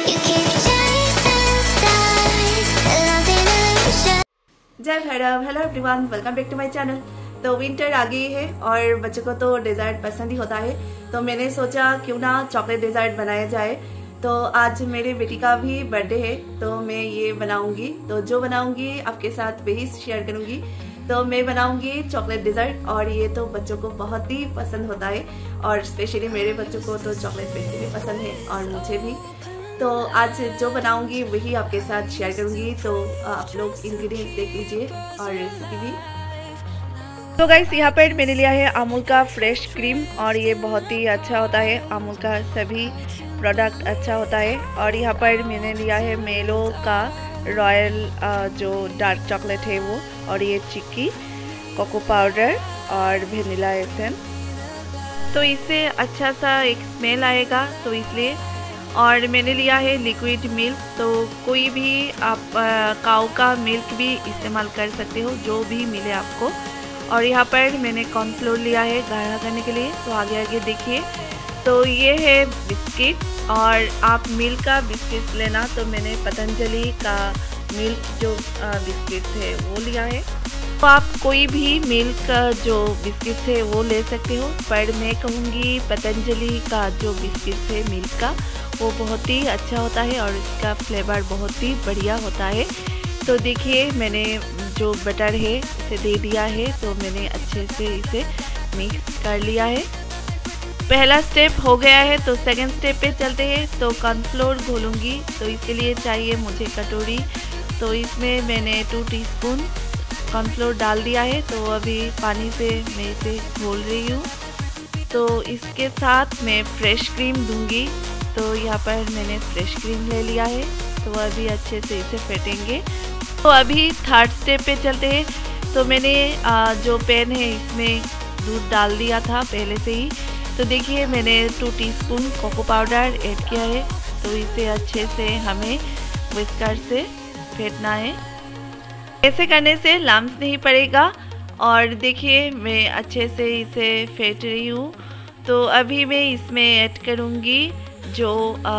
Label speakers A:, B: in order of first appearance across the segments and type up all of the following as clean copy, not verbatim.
A: जय Bhairav. Hello everyone, welcome back to my channel. तो winter आ गई है और बच्चों को तो डेजर्ट पसंद ही होता है, तो मैंने सोचा क्यों ना चॉकलेट डेजर्ट बनाया जाए। तो आज मेरी बेटी का भी बर्थडे है, तो मैं ये बनाऊंगी। तो जो बनाऊंगी आपके साथ वही शेयर करूंगी। तो मैं बनाऊंगी चॉकलेट डेजर्ट और ये तो बच्चों को बहुत ही पसंद होता है और स्पेशली मेरे बच्चों को तो चॉकलेट वैसे भी पसंद है और मुझे भी। तो आज जो बनाऊंगी वही आपके साथ शेयर करूंगी। तो आप लोग इंग्रेडिएंट्स देख लीजिए और रेसिपी भी। तो गाइस, यहाँ पर मैंने लिया है अमूल का फ्रेश क्रीम और ये बहुत ही अच्छा होता है। अमूल का सभी प्रोडक्ट अच्छा होता है। और यहाँ पर मैंने लिया है मेलो का रॉयल जो डार्क चॉकलेट है वो, और ये चिक्की, कोको पाउडर और वेनिला एसेंस। तो इससे अच्छा सा एक स्मेल आएगा, तो इसलिए। और मैंने लिया है लिक्विड मिल्क। तो कोई भी आप काऊ का मिल्क भी इस्तेमाल कर सकते हो, जो भी मिले आपको। और यहाँ पर मैंने कॉर्नफ्लोर लिया है गाढ़ा करने के लिए। तो आगे आगे देखिए। तो ये है बिस्किट, और आप मिल्क का बिस्किट लेना, तो मैंने पतंजलि का मिल्क जो बिस्किट है वो लिया है। तो आप कोई भी मिल्क जो बिस्किट है वो ले सकते हो, पर मैं कहूँगी पतंजलि का जो बिस्किट है मिल्क का, वो बहुत ही अच्छा होता है और इसका फ्लेवर बहुत ही बढ़िया होता है। तो देखिए, मैंने जो बटर है इसे दे दिया है, तो मैंने अच्छे से इसे मिक्स कर लिया है। पहला स्टेप हो गया है, तो सेकंड स्टेप पे चलते हैं। तो कॉर्नफ्लोर घोलूँगी, तो इसके लिए चाहिए मुझे कटोरी। तो इसमें मैंने 2 टीस्पून कॉर्नफ्लोर डाल दिया है। तो अभी पानी से मैं इसे घोल रही हूँ। तो इसके साथ मैं फ्रेश क्रीम दूंगी। तो यहाँ पर मैंने फ्रेश क्रीम ले लिया है, तो अभी अच्छे से इसे फेंटेंगे। तो अभी थर्ड स्टेप पे चलते हैं। तो मैंने जो पैन है इसमें दूध डाल दिया था पहले से ही। तो देखिए, मैंने 2 टीस्पून कोको पाउडर ऐड किया है। तो इसे अच्छे से हमें विस्कर से फेंटना है। ऐसे करने से लम्स नहीं पड़ेगा। और देखिए, मैं अच्छे से इसे फेंट रही हूँ। तो अभी मैं इसमें ऐड करूँगी जो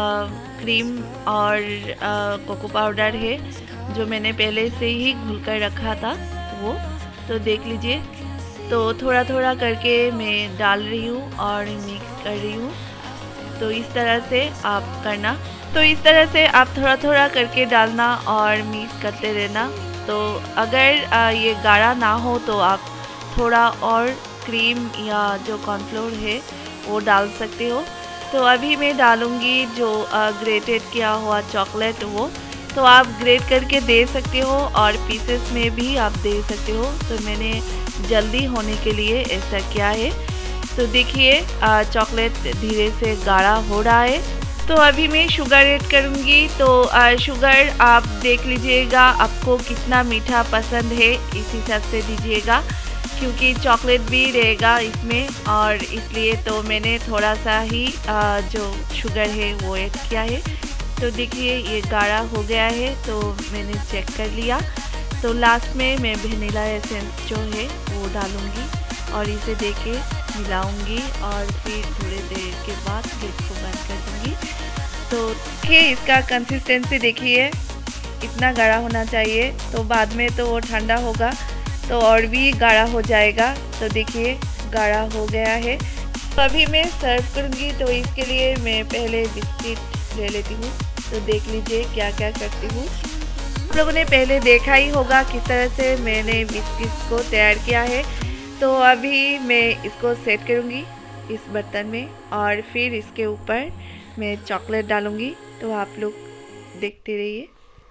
A: क्रीम और कोको पाउडर है, जो मैंने पहले से ही घुल कर रखा था वो। तो देख लीजिए। तो थोड़ा थोड़ा करके मैं डाल रही हूँ और मिक्स कर रही हूँ। तो इस तरह से आप करना। तो इस तरह से आप थोड़ा थोड़ा करके डालना और मिक्स करते रहना। तो अगर ये गाढ़ा ना हो तो आप थोड़ा और क्रीम या जो कॉर्नफ्लोर है वो डाल सकते हो। तो अभी मैं डालूँगी जो ग्रेटेड किया हुआ चॉकलेट वो। तो आप ग्रेट करके दे सकते हो और पीसेस में भी आप दे सकते हो। तो मैंने जल्दी होने के लिए ऐसा किया है। तो देखिए, चॉकलेट धीरे से गाढ़ा हो रहा है। तो अभी मैं शुगर ऐड करूँगी। तो शुगर आप देख लीजिएगा आपको कितना मीठा पसंद है, इस हिसाब से दीजिएगा, क्योंकि चॉकलेट भी रहेगा इसमें, और इसलिए तो मैंने थोड़ा सा ही जो शुगर है वो ऐड किया है। तो देखिए, ये गाढ़ा हो गया है, तो मैंने चेक कर लिया। तो लास्ट में मैं वेनिला एसेंस जो है वो डालूँगी और इसे देके मिलाऊंगी और फिर थोड़ी देर के बाद गैस को बंद कर दूँगी। तो देखिए, इसका कंसिस्टेंसी देखिए, इतना गाढ़ा होना चाहिए। तो बाद में तो वो ठंडा होगा तो और भी गाढ़ा हो जाएगा। तो देखिए, गाढ़ा हो गया है। तो अभी मैं सर्व करूँगी। तो इसके लिए मैं पहले बिस्किट ले लेती हूँ। तो देख लीजिए क्या क्या करती हूँ। आप लोगों ने पहले देखा ही होगा किस तरह से मैंने बिस्किट को तैयार किया है। तो अभी मैं इसको सेट करूँगी इस बर्तन में और फिर इसके ऊपर मैं चॉकलेट डालूँगी। तो आप लोग देखते रहिए।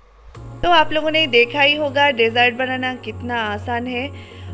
A: तो आप लोगों ने देखा ही होगा डेजर्ट बनाना कितना आसान है।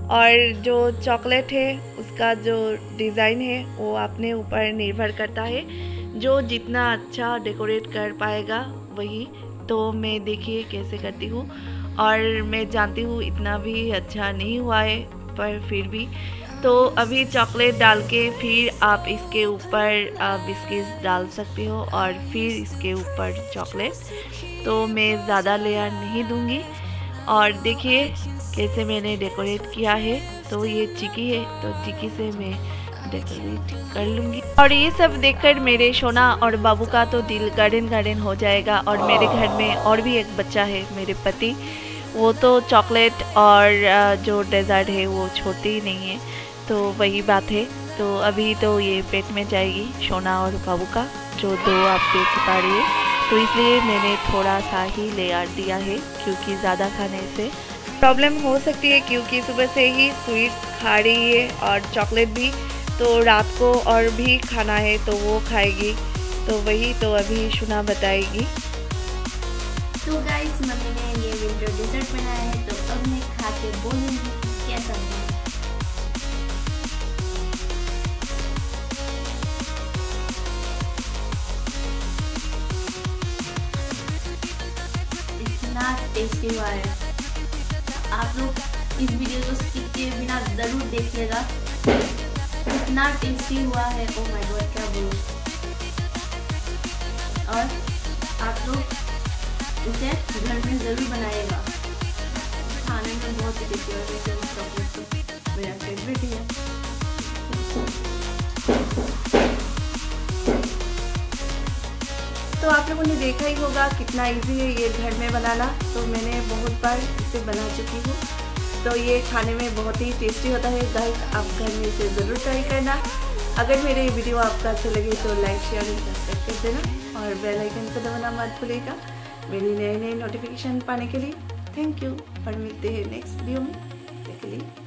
A: और जो चॉकलेट है उसका जो डिज़ाइन है वो अपने ऊपर निर्भर करता है, जो जितना अच्छा डेकोरेट कर पाएगा वही। तो मैं देखिए कैसे करती हूँ, और मैं जानती हूँ इतना भी अच्छा नहीं हुआ है, पर फिर भी। तो अभी चॉकलेट डाल के फिर आप इसके ऊपर बिस्किट्स डाल सकते हो और फिर इसके ऊपर चॉकलेट। तो मैं ज़्यादा लेयर नहीं दूँगी। और देखिए कैसे मैंने डेकोरेट किया है। तो ये चिक्की है, तो चिक्की से मैं डेकोरेट कर लूँगी। और ये सब देखकर मेरे सोना और बाबू का तो दिल गार्डन गार्डन हो जाएगा। और मेरे घर में और भी एक बच्चा है, मेरे पति, वो तो चॉकलेट और जो डेजर्ट है वो छोड़ते ही नहीं है। तो वही बात है। तो अभी तो ये पेट में जाएगी सोना और बाबू का, जो दो आप देख पा रही है। तो इसलिए मैंने थोड़ा सा ही ले आ दिया है, क्योंकि ज़्यादा खाने से प्रॉब्लम हो सकती है, क्योंकि सुबह से ही स्वीट्स खा रही है और चॉकलेट भी। तो रात को और भी खाना है तो वो खाएगी। तो वही तो अभी सुना बताएगी।
B: तो गाइस, मम्मी ने ये विंटर डेजर्ट बनाया है, तो अब मैं खा के बोलूँगी कैसा बना। इतना टेस्टी हुआ है। आप लोग इस वीडियो को स्किप किए बिना ज़रूर देखिएगा, इतना टेस्टी हुआ है। ओ माय गॉड, क्या बोलूं। और आप लोग इसे घर में ज़रूर बनाइएगा, खाने में बहुत ही टेस्टी है। वैसे चॉकलेट तो मेरा फेवरेट ही है।
A: तो आप लोगों ने देखा ही होगा कितना इजी है ये घर में बनाना। तो मैंने बहुत बार इसे बना चुकी हूँ। तो ये खाने में बहुत ही टेस्टी होता है। गाइस, आप घर में इसे ज़रूर ट्राई करना। अगर मेरे वीडियो आपको अच्छे लगे तो लाइक, शेयर और सब्सक्राइब कर देना, और बेल आइकन को दबाना मत भूलिएगा मेरी नई नई नोटिफिकेशन पाने के लिए। थैंक यू, और मिलते हैं नेक्स्ट वीडियो में।